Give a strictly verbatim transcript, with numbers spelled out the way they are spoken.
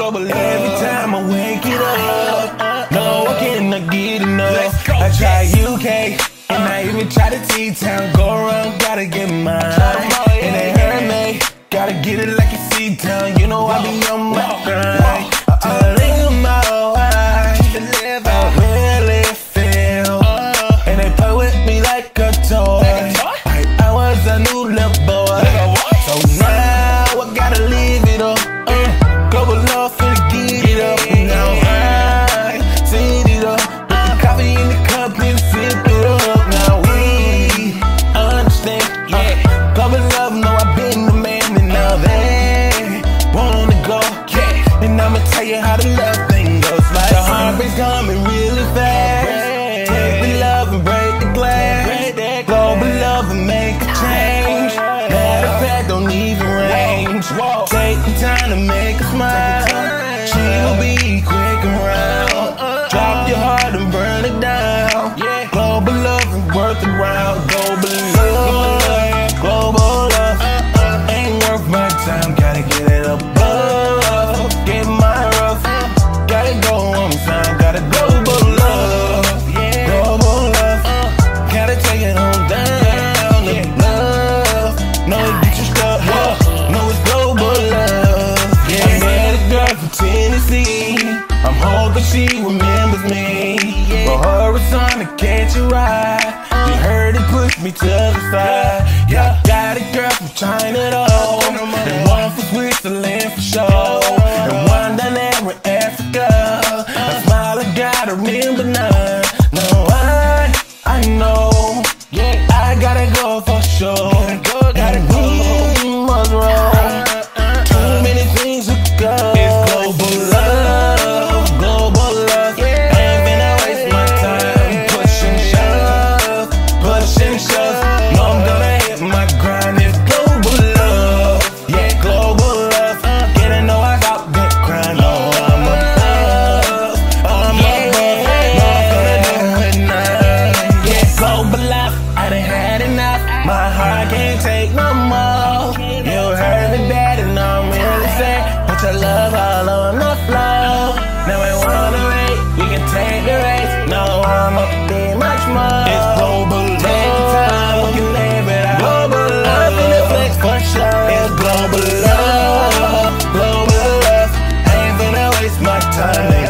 global love. Every time I wake it up, no, I cannot get enough. I try U K, and I even try to T-Town. Go around, gotta get mine. And they heard me, gotta get it like it's C-Town. You know I be on my grind. I think I'm out high, I really feel. And they play with me like a toy. I was a new little boy. So now I gotta leave it up. uh, Global love finna get it up. Now I set it up, put the coffee in the cup and sip it up. Now we understand, uh, global love, know I've been the man. And now they wanna go, yeah. And I'ma tell you how the love thing goes. Like the heartbreak's coming really fast. Take the love and break the glass. Global love and make a change. Matter of fact, don't even range. Take the time to make a smile. She'll be quick around. Drop your heart and burn it down. Global love is worth the round. Global love, global love ain't worth my time. Gotta get it above, get my rough. Gotta go on time. Gotta global love, global love. Gotta take it on down. The love, no it get you stuck. No it's global love. Yeah, I met a girl from Tennessee. I'm hoping she remembers me. For her it's on to catch a ride. You heard it push me to the side. Yeah, got a girl from China though, and one from Switzerland for sure, and one down there in Africa. A smile I gotta remember now. No, I, I know, yeah, I gotta go for sure. Gotta go, must roll. Too many things to go. It's global love, global love. I ain't finna waste my time. Push and shove, push and shove. No, I'm gonna hit my grind. It's global love, yeah, global love. Get to know I got that grind. No, I'm above, I'm above. No, I'm gonna do it now. Yeah, global love, I done had enough. My heart can't take no more. You heard me bad and I'm really sad. Put your love all on the floor. Now I wanna rate, we can take the race. No, I'ma be much more. It's global love. Take the time, we can live it out. Global love in the flex for sure. It's global love, global love. I ain't finna waste my time.